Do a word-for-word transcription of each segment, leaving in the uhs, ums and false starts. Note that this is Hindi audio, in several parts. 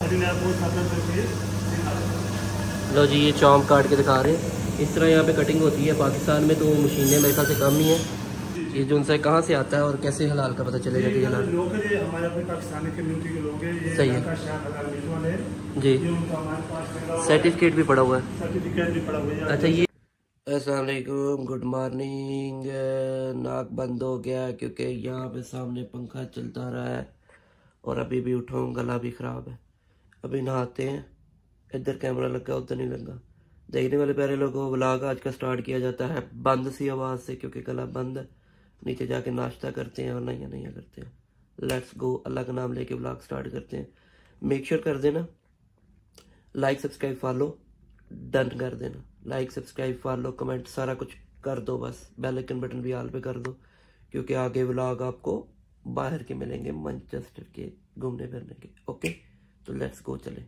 लो जी, ये चॉम्प काट के दिखा रहे हैं। इस तरह यहाँ पे कटिंग होती है। पाकिस्तान में तो मशीनें मेरे ख्याल से कम ही है। ये जो उनसे कहाँ से आता है और कैसे हलाल का पता चलेगा कि हलाल लोग हैं, हमारे अपने पाकिस्तानी कम्युनिटी के लोग हैं। ये सही है जी। सर्टिफिकेट भी पड़ा हुआ है। सर्टिफिकेट भी पड़ा हुआ है। अच्छा, ये अस्सलाम वालेकुम, गुड मॉर्निंग। नाक बंद हो गया क्योंकि यहाँ पे सामने पंखा चलता रहा है और अभी भी उठाऊँ, गला भी ख़राब है। अभी नहाते हैं। इधर कैमरा लगा, उधर नहीं लगा। देखने वाले प्यारे लोगों को व्लॉग आज का स्टार्ट किया जाता है बंद सी आवाज़ से क्योंकि गला बंद है। नीचे जाके नाश्ता करते हैं और नया नया करते हैं। लेट्स गो, अल्लाह का नाम लेके व्लॉग स्टार्ट करते हैं। मेक श्योर कर देना लाइक सब्सक्राइब फॉलो डन कर देना। लाइक सब्सक्राइब फॉलो कमेंट सारा कुछ कर दो, बस बेल आइकन बटन भी ऑल पे कर दो क्योंकि आगे व्लॉग आपको बाहर के मिलेंगे, मैनचेस्टर के घूमने फिरने के। ओके, तो लेट्स गो, चले।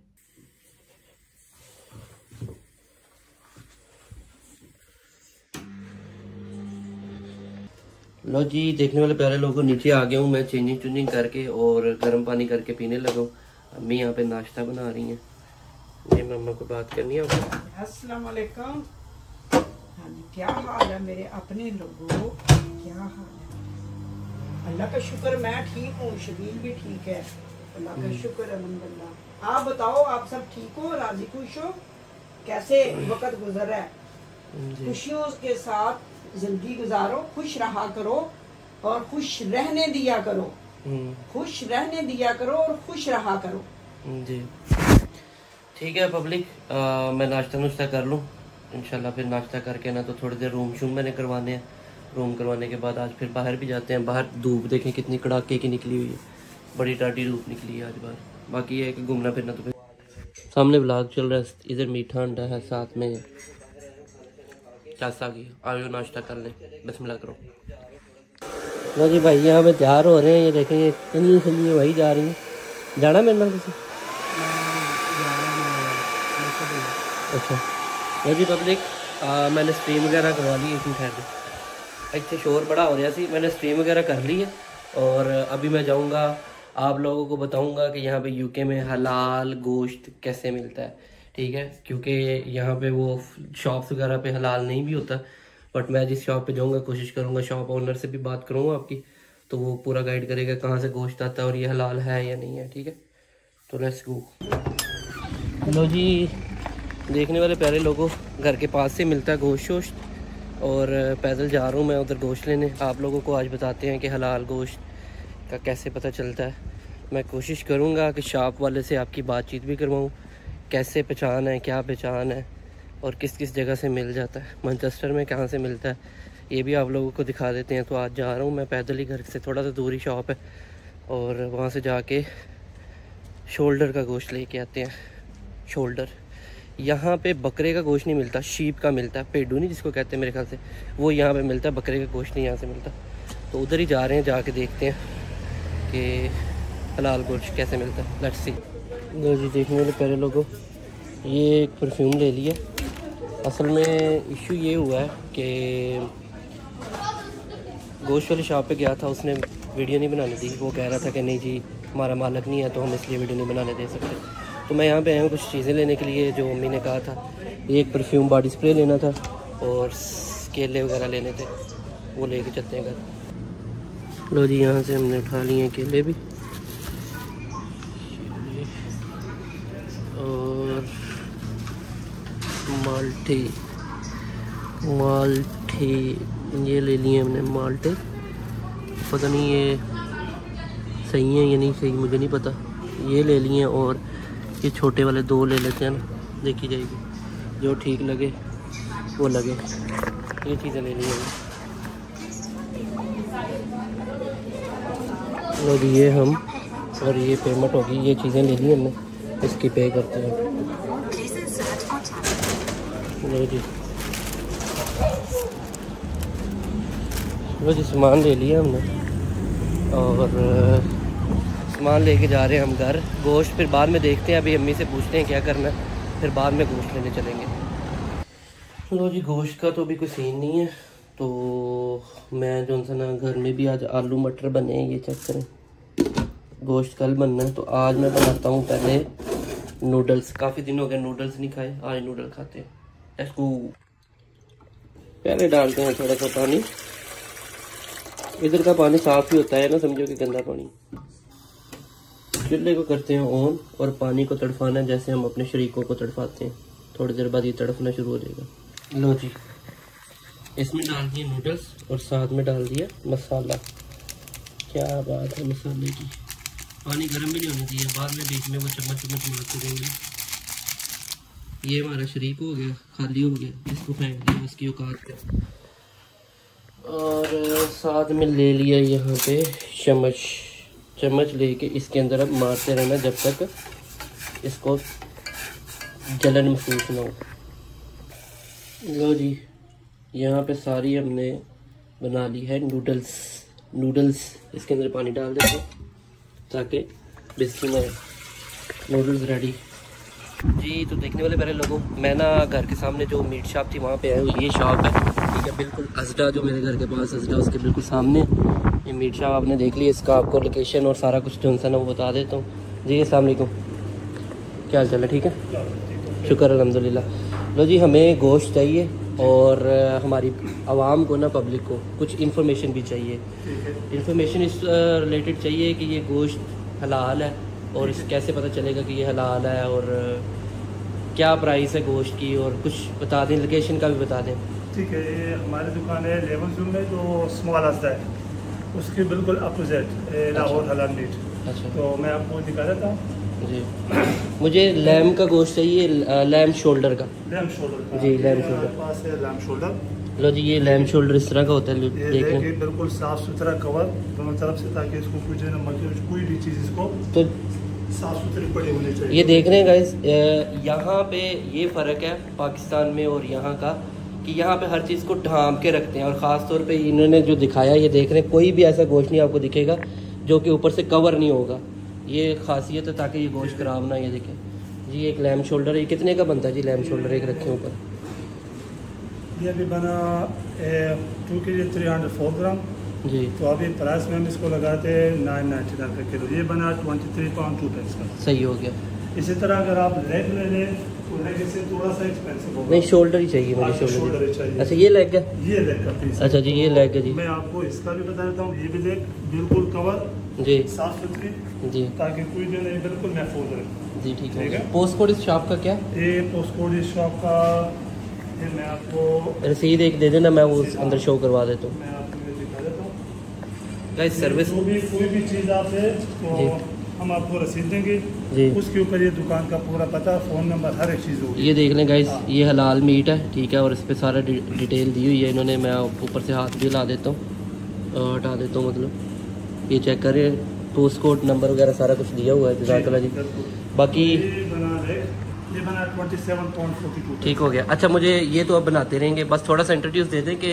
लो जी, देखने वाले प्यारे लोगों, नीचे आ गया हूँ मैं चेंजिंग चुंजिंग करके और गर्म पानी करके पीने लगा हूँ। अम्मी यहाँ पे नाश्ता बना रही हैं। जी, मम्मा को बात करनी है। अस्सलाम वालेकुम। हाँ जी, क्या हाल है मेरे अपने लोगों, क्या हाल है? अल्लाह का शुक्र मैं ठीक हूँ, शबील भी ठीक है, अल्लाह का शुक्र अल्हम्दुलिल्लाह। आप बताओ, आप सब ठीक हो, राजी खुश हो? कैसे वक्त गुजर है? खुशियों के साथ जिंदगी गुजारो, खुश रहा करो और खुश रहने दिया करो। खुश रहने दिया करो और खुश रहा करो। जी ठीक है पब्लिक, आ, मैं नाश्ता नुश्ता कर लूँ इंशाल्लाह। फिर नाश्ता करके ना तो थोड़ी देर रूम शूम मैंने करवाने हैं। रूम करवाने के बाद आज फिर बाहर भी जाते हैं। बाहर धूप देखें कितनी कड़ाके की निकली हुई है, बड़ी टाटी धूप निकली है आज बाहर। बाकी ये है कि घूमना फिरना तो फिर सामने व्लॉग चल रहा है, इधर मीठा अंडा है, साथ में चासा की। आयो नाश्ता कर लें, बिस्मिल्लाह करो। लो जी भाई, यहाँ पे तैयार हो रहे हैं। ये देखें, ये चलिए चलिए वही जा रही है। जाना मेरे नाल किसी? अच्छा लो जी पब्लिक, आ, मैंने स्ट्रीम वगैरह करवा ली। इतनी ठहर इतने शोर बड़ा हो रहा सी, मैंने स्ट्रीम वगैरह कर ली है और अभी मैं जाऊँगा, आप लोगों को बताऊँगा कि यहाँ पे यूके में हलाल गोश्त कैसे मिलता है। ठीक है, क्योंकि यहाँ पे वो शॉप्स वगैरह पे हलाल नहीं भी होता, बट मैं जिस शॉप पे जाऊँगा कोशिश करूँगा, शॉप ओनर से भी बात करूँगा आपकी, तो वो पूरा गाइड करेगा कहाँ से गोश्त आता है और ये हलाल है या नहीं है। ठीक है, तो लेट्स गो। लो जी, देखने वाले प्यारे लोगों, घर के पास से मिलता है गोश्त वोश्त और पैदल जा रहा हूँ मैं उधर गोश्त लेने। आप लोगों को आज बताते हैं कि हलाल गोश्त का कैसे पता चलता है। मैं कोशिश करूँगा कि शॉप वाले से आपकी बातचीत भी करवाऊँ, कैसे पहचान है, क्या पहचान है और किस किस जगह से मिल जाता है, मैनचेस्टर में कहाँ से मिलता है, ये भी आप लोगों को दिखा देते हैं। तो आज जा रहा हूँ मैं पैदल ही, घर से थोड़ा सा दूरी शॉप है और वहाँ से जाके शोल्डर का गोश्त लेके आते हैं। शोल्डर, यहाँ पे बकरे का गोश्त नहीं मिलता, शीप का मिलता है, पेडू नहीं जिसको कहते हैं मेरे ख्याल से, वो यहाँ पे मिलता है। बकरे का गोश्त नहीं यहाँ से मिलता, तो उधर ही जा रहे हैं, जाके देखते हैं कि हलाल गोश्त कैसे मिलता है। Let's see. लो जी, देखने वाले पहले लोगों, ये एक परफ्यूम ले लिया। असल में इशू ये हुआ है कि गोश्त वाली शॉप पे गया था, उसने वीडियो नहीं बनाने दी। वो कह रहा था कि नहीं जी हमारा मालिक नहीं है तो हम इसलिए वीडियो नहीं बनाने दे सकते। तो मैं यहाँ पे आया हूँ कुछ चीज़ें लेने के लिए जो मम्मी ने कहा था। एक परफ्यूम बॉडी स्प्रे लेना था और केले वगैरह लेने थे, वो लेके चलते हैं घर। लो जी, यहाँ से हमने उठा लिए हैं केले भी और माल्टे माल्टे ये ले लिए हमने माल्टे। पता नहीं ये सही है या नहीं सही, मुझे नहीं पता। ये ले लिए और ये छोटे वाले दो ले लेते हैं ना, देखी जाएगी, जो ठीक लगे वो लगे। ये चीज़ें ले ली हैं। और ये हम और ये पेमेंट होगी, ये चीज़ें ले ली हमने, इसकी पे करते हैं। लो जी, लो जी सामान ले लिया हमने और सामान लेके जा रहे हैं हम घर। गोश्त फिर बाद में देखते हैं, अभी अम्मी से पूछते हैं क्या करना है, फिर बाद में गोश्त लेने चलेंगे। लो जी, गोश्त का तो अभी कोई सीन नहीं है, तो मैं जो सा ना घर में भी आज आलू मटर बने हैं, ये चेक करें। गोश्त कल बनना है, तो आज मैं बनाता हूँ पहले नूडल्स, काफ़ी दिन हो गए नूडल्स नहीं खाए, आज नूडल खाते हैं। Let's go. पहले डालते हैं थोड़ा सा पानी। इधर का पानी साफ ही होता है ना, समझो कि गंदा पानी। चूल्हे को करते हैं ऑन और पानी को तड़फाना जैसे हम अपने शरीकों को तड़फाते हैं। थोड़ी देर बाद ये तड़फना शुरू हो जाएगा। लो जी, इसमें डाल दिए नूडल्स और साथ में डाल दिया मसाला। क्या बात है मसाले की। पानी गर्म भी नहीं होना चाहिए, बाद में बीच में वो चम्मच चम्मच मारते रहेंगे। ये हमारा शरीक हो गया, खाली हो गया, इसको फेंक दिया उसकी औकात पे। और साथ में ले लिया यहाँ पे चम्मच। चम्मच लेके इसके अंदर अब मारते रहना जब तक इसको जलन महसूस ना हो। लो जी, यहाँ पे सारी हमने बना ली है नूडल्स। नूडल्स इसके अंदर पानी डाल देते हैं ताकि बिस्किट में नूडल्स रेडी। जी तो देखने वाले मेरे लोगों, मैं ना घर के सामने जो मीट शॉप थी वहाँ पे आया हूँ। ये शॉप है, ठीक है, बिल्कुल अजडा जो मेरे घर के पास अजडा उसके बिल्कुल सामने ये मीट शॉप आपने देख ली। इसका आपको लोकेशन और सारा कुछ जो है ना वो बता देता हूँ। जी अस्सलाम वालेकुम, क्या हाल चाल है? ठीक है, शुक्र अल्हम्दुलिल्लाह। लो जी, हमें गोश्त चाहिए और हमारी आवाम को ना, पब्लिक को कुछ इन्फॉर्मेशन भी चाहिए। इन्फॉर्मेशन इस रिलेटेड चाहिए कि ये गोश्त हलाल है और इस कैसे पता चलेगा कि ये हलाल है, और क्या प्राइस है गोश्त की, और कुछ बता दें, लोकेशन का भी बता दें। ठीक है, ये हमारी दुकान है लेवन जून में जो स्मॉल अजदा है उसके बिल्कुल अपोजिट लाहौर हलाल मीट। अच्छा, तो मैं आपको दिखा देता हूँ जी। मुझे लैम का गोश्त चाहिए, लैम शोल्डर का। लैम शोल्डर जी, लैम शोल्डर पास है। लैम शोल्डर, लो जी, ये लैम शोल्डर इस तरह का होता है, ये देखें देखिए बिल्कुल साफ सुथरा कवर दोनों तरफ से, ताकि इसको कुछ ना मक्खी कोई भी चीज़ इसको तो साफ सुथरी पड़ी होनी चाहिए। ये देख रहे हैं गाइस, यहाँ पे ये फ़र्क है पाकिस्तान में और यहाँ का, कि यहाँ पे हर चीज़ को ढांप के रखते हैं। और ख़ास तौर पे इन्होंने जो दिखाया, ये देख रहे हैं, कोई भी ऐसा गोश्त नहीं आपको दिखेगा जो कि ऊपर से कवर नहीं होगा। ये खासियत है ताकि ये गोश्त खराब ना। ये देखें जी, एक लैम शोल्डर है। ये कितने का बनता है जी लैम शोल्डर एक रखे ऊपर? ये भी बना two K G three hundred four gram जी। तो अभी प्राइस में हम इसको लगाते हैं नाइन नाइन्टी नाइन का किलो। ये बना twenty three pound two pence का। सही हो गया। इसी तरह अगर आप लेग ले लें तो लेग से थोड़ा सा एक्सपेंसिव होगा। नहीं, शोल्डर ही चाहिए मुझे, अच्छा, शोल्डर शोल्डर ही चाहिए। अच्छा, ये लेग है? ये लेग का पीस। अच्छा जी, ये लेग है जी। मैं आपको इसका भी बता देता हूँ। ये भी लेग बिल्कुल कवर जी, साफ सुथरी, जी ताकि कोई जो नहीं बिल्कुल महफूज रहे। जी, ठीक ठीक है। है। पोस्ट कोड इस शॉप का क्या? ये पोस्ट कोड इस शॉप का, ये मैं आपको रसीद एक दे देना, मैं वो अंदर शो करवा देता हूँ। मैं आपको ये दिखा देता हूँ। गाइस सर्विस जो भी कोई भी चीज़ आप है तो हम आपको रसीद देंगे जी। उसके ऊपर ये दुकान का पूरा पता, फ़ोन नंबर, हर एक चीज़ होगी। ये देख लें गाइस, ये हलाल मीट है, ठीक है, और इस पर सारा डि, डिटेल दी हुई है इन्होंने। मैं ऊपर से हाथ भी हिला देता हूँ, हटा देता हूँ, मतलब ये चेक करें, पोस्ट कोड नंबर वगैरह सारा कुछ दिया हुआ है। जज़ाकल्लाह जी। बाकी ये बना है, ये बना twenty seven point forty two. ठीक हो गया। अच्छा, मुझे ये तो अब बनाते रहेंगे, बस थोड़ा सा इंट्रोड्यूस दे दें कि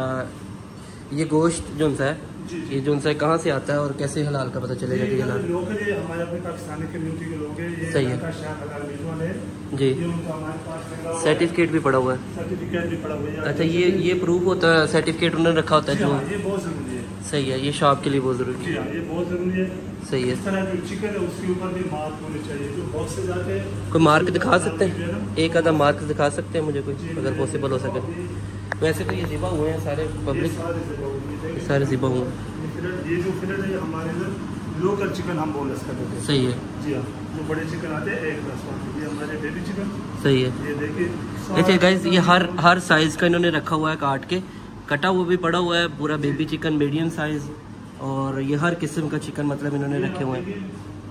ये गोश्त जो सा है, ये जो सा कहाँ से आता है और कैसे हलाल का पता चलेगा कि हलाल? लोग हैं, ये हमारे अपने पाकिस्तानी कम्युनिटी के लोग हैं। ये सही है। का शाह हलाल मीट वाले हैं। जी, ये उनका हमारे पास लगा हुआ है। सर्टिफिकेट भी पड़ा हुआ है। सर्टिफिकेट भी पड़ा हुआ है। अच्छा, ये ये प्रूफ होता है, सर्टिफिकेट उन्होंने रखा होता है जी जो? हाँ, ये बहुत ज़रूरी है। सही है, ये शॉप के लिए बहुत ज़रूरी जी है। हाँ, ये बहुत ज़रूरी है। सही है। इस तरह जो चिकन है उसके ऊपर भी मार्क होने चाहिए, जो बॉक्स से जाते हैं। कोई मार्क दिखा सकते हैं? एक आधा मार्क दिखा सकते हैं मुझे कोई, अगर पॉसिबल हो सके? वैसे तो ये ज़िबा हुए हैं सारे, पब्लिक सारे ज़िबा हुए हैं। ये जो फिलेट है ये हमारे इधर लोकल चिकन हम बोनलेस कर देते हैं। सही है। जी हाँ, जो बड़े चिकन आते हैं एक दस वाले, ये हमारे बेबी चिकन। सही है। ये देखिए, देखिए गाइस, ये हर हर साइज़ का इन्होंने रखा हुआ है, काट के कटा हुआ भी पड़ा हुआ है पूरा। बेबी चिकन, मीडियम साइज़, और ये हर किस्म का चिकन मतलब इन्होंने रखे हुए हैं।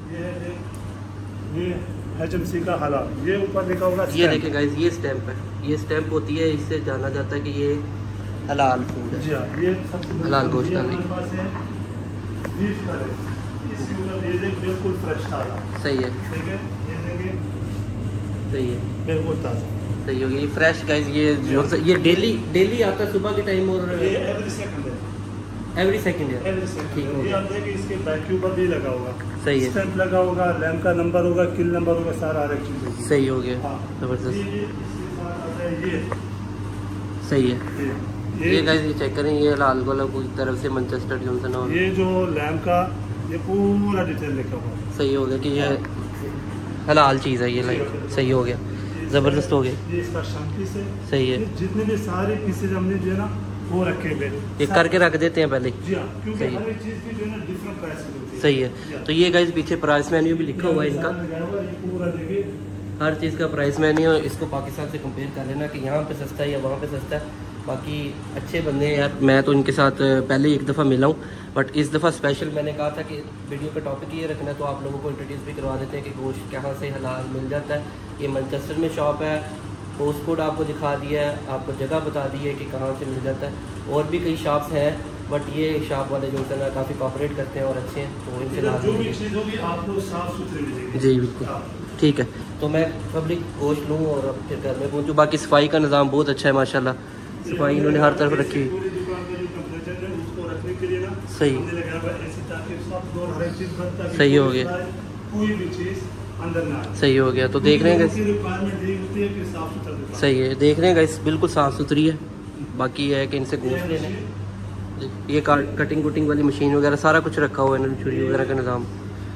ये एच एम सी का हलाल, ये ऊपर लिखा होगा। ये देखिए गाइस, ये स्टैंप है, ये स्टैंप होती है, इससे जाना जाता है कि ये हलाल फूड है। जी हाँ, ये सबसे हलाल गोश्त ये डालने हमारे पास है बीफ करी, इसके ऊपर ये देख बिल्कुल फ्रेश ताज़ा। सही है, ठीक है, ये देखिए सही है, बिल्कुल ताज़ा। सही होगी। ये फ्रेश गाइस, ये जो ये डेली डेली आता है सुबह के टाइम, और ये एवरी सेकंड है, एवरी सेकंड है। एवरी सेकंड ठीक है। हो ये गया। आप देखिए, इसके बैक के ऊपर भी लगा होगा। सही है, स्टैंप लगा होगा, लैम्प का नंबर होगा, किल नंबर होगा, सारा हर एक चीज़ होगी। सही हो गया, हाँ, ज़बरदस्त, ये इसके साथ आता है ये सही है। ये ये गाइस, ये चेक करें, ये हलाल वाला की तरफ से मैनचेस्टर जॉनसन और ये जो लैम्प का ये पूरा डिटेल लिखा हुआ है। सही हो गया कि ये हलाल चीज़ है ये, लाइक सही हो गया, ज़बरदस्त हो गया। ये इसका शांति से सही है। जितने भी सारे पीसेज हमने जो है ना वो रखे हुए ये करके रख देते हैं पहले। जी हाँ, क्योंकि हर एक चीज़ की जो है ना डिफरेंट प्राइस की होती है। सही है। तो ये गाइस पीछे प्राइस मेन्यू भी लिखा हुआ है इनका, पूरा देखिए हर चीज़ का प्राइस मेन्यू। इसको पाकिस्तान से कंपेयर कर लेना कि यहाँ पे सस्ता है या वहाँ पे सस्ता है। बाकी अच्छे बंदे हैं यार, मैं तो इनके साथ पहले एक दफ़ा मिला हूँ, बट इस दफ़ा स्पेशल मैंने कहा था कि वीडियो का टॉपिक ये रखना है, तो आप लोगों को इंट्रोड्यूस भी करवा देते हैं कि गोश्त कहाँ से हलाल मिल जाता है। ये मैनचेस्टर में शॉप है, पोस्ट कोड आपको दिखा दिया है, आपको जगह बता दी है कि कहाँ से मिल जाता है। और भी कई शॉप्स हैं, बट ये शॉप वाले जो है ना काफ़ी कॉपरेट करते हैं और अच्छे हैं, तो इनसे जो भी चीज़ होगी आपको साफ सुथरी मिलेगी। जी बिल्कुल, ठीक है। तो मैं पब्लिक गोश्त लूँ और अब फिर घर में पहुँचूँ। बाकी सफाई का निज़ाम बहुत अच्छा है माशाल्लाह, सफाई इन्होंने हर तरफ रखी हुई। पूरी दुकान का जो टेम्परेचर है उसको रखने के लिए ना सही हमने लगाया हुआ है ऐसी ताकि सब और हर एक चीज़ बनता है, सही हो गया, कोई भी चीज़ अंदर ना आए। सही हो गया। तो देख रहे हैं उसकी रिक्वायरमेंट यही होती है कि साफ सुथरा दुकान। सही है, देख रहे हैं गाइस बिल्कुल साफ़ सुथरी है। बाकी ये है कि इनसे गोश्त लेने, ये कटिंग कुटिंग वाली मशीन वगैरह सारा कुछ रखा हुआ है इन्होंने, छुरी वगैरह का निज़ाम।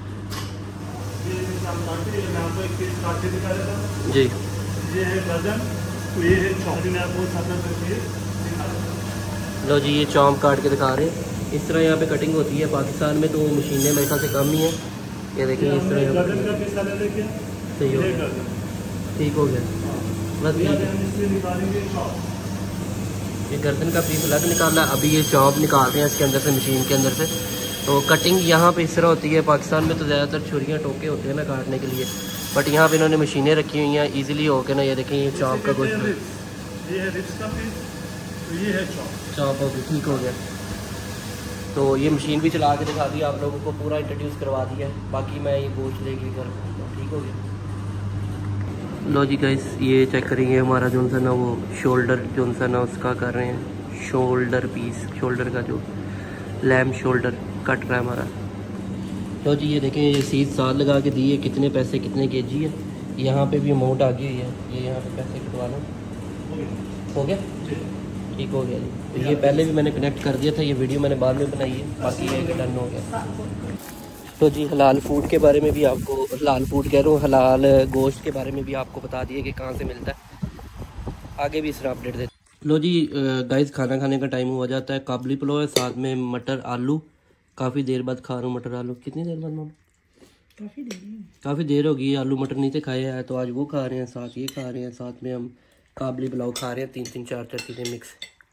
जी ये है गर्दन, तो ये है चौड़ी में आपको साथ करके। लो जी, ये चॉम्प काट के दिखा रहे हैं। इस तरह यहाँ पे कटिंग होती है, पाकिस्तान में तो मशीनें मेरे ख्याल से कम ही है। ये देखिए इस तरह गर्दन का पीस अलग है क्या? सही हो ये गया, गर्दन। ठीक हो गया, बस ये ठीक है। हम इसलिए निकालेंगे चॉप। ये गर्दन का पीस अलग निकालना है, अभी ये चॉप निकाल रहे हैं इसके अंदर से, मशीन के अंदर से। तो कटिंग यहाँ पे इस तरह होती है, पाकिस्तान में तो ज़्यादातर छुरियाँ टोके होते हैं ना काटने के लिए, बट यहाँ पे इन्होंने मशीनें रखी हुई हैं ईजिली हो के ना। ये देखें ये चॉप का कुछ, ये है रिब्स का पीस, तो ये है चॉप। चॉप हो गया, ठीक हो गया। तो ये मशीन भी चला के दिखा दी आप लोगों को, पूरा इंट्रोड्यूस करवा दिया। बाकी मैं ये गोश्त लेके घर, ठीक हो गया। लो जी गाइस, ये चेक करेंगे हमारा जो सा ना वो शोल्डर जो सा ना उसका कर रहे हैं, शोल्डर पीस, शोल्डर का जो लैम शोल्डर कट रहा है हमारा। लो जी ये देखें, ये सीध साथ लगा के दी है, कितने पैसे कितने केजी है। यहाँ पे भी अमाउंट आ गई हुई है, ये यहाँ पे पैसे कटवा लो। हो गया, ठीक हो गया जी। तो ये पहले भी मैंने कनेक्ट कर दिया था, ये वीडियो मैंने बाद में बनाई है, बाकी ये डन हो गया। तो जी हलाल फूड के बारे में भी आपको, हलाल फूड कह रहा हूँ, हलाल गोश्त के बारे में भी आपको बता दिए कि कहाँ से मिलता है। आगे भी इस तरह अपडेट देते। लो जी गाइस, खाना खाने का टाइम हुआ जाता है। काबली पुलाव है, साथ में मटर आलू। काफ़ी देर बाद खा रहा हूँ मटर आलू। कितनी देर बाद मामा? काफ़ी देर काफ़ी देर होगी, आलू मटर नहीं थे खाए हैं, तो आज वो खा रहे हैं, साथ ये खा रहे हैं, साथ में हम काबली पुलाव खा रहे हैं। तीन तीन चार चार चीज़ें मिक्स।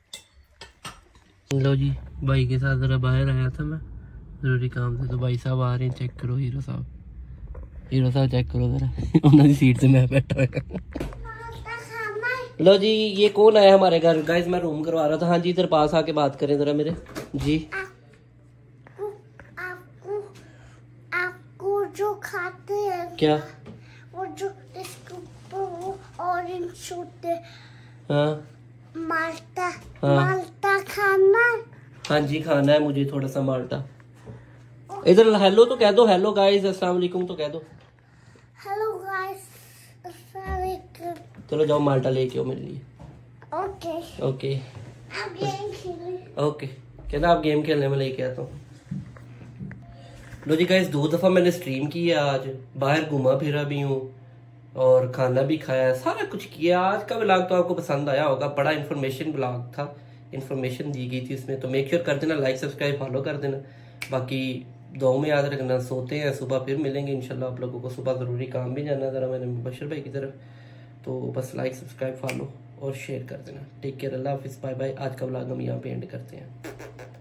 लो जी, भाई के साथ ज़रा बाहर आया था मैं ज़रूरी काम से, तो भाई साहब आ रहे हैं। चेक करो हीरो साहब, हीरो साहब चेक करो ज़रा, उन्होंने सीट से मैं बैठा हुआ। लो जी, ये कौन आया हमारे घर? गाइस मैं रूम करवा रहा था। हाँ जी, इधर पास आके बात करें ज़रा मेरे जी। आपको आपको आपको जो खाते हैं क्या? वो जो इसके ऊपर वो ऑरेंज होते, हाँ माल्टा, हाँ। माल्टा खाना। हाँ जी, खाना है मुझे थोड़ा सा माल्टा। इधर हेलो तो कह दो, हेलो गाइस, अस्सलाम वालेकुम तो कह दो। हेलो गाइस, अस्सलाम वालेकुम। चलो जाओ माल्टा लेके आओ मेरे लिए। ओके, ओके आप गेम खेलें। ओके, कहना आप गेम खेलने में लेके आता हूँ। लो जी गाइस, दो दफ़ा मैंने स्ट्रीम की है आज, बाहर घूमा फिरा भी हूँ और खाना भी खाया, सारा कुछ किया। आज का व्लॉग तो आपको पसंद आया होगा, बड़ा इन्फॉर्मेशन व्लॉग था, इन्फॉर्मेशन दी गई थी इसमें। तो मेक श्योर कर देना, लाइक सब्सक्राइब फॉलो कर देना। बाकी दुआओं में याद रखना। सोते हैं, सुबह फिर मिलेंगे इंशाल्लाह आप लोगों को। सुबह ज़रूरी काम भी जाना ज़रा मैंने बशर भाई की तरफ, तो बस लाइक सब्सक्राइब फॉलो और शेयर कर देना। टेक केयर, अल्लाह हाफिज़, बाय बाय। आज का व्लॉग हम यहाँ पे एंड करते हैं।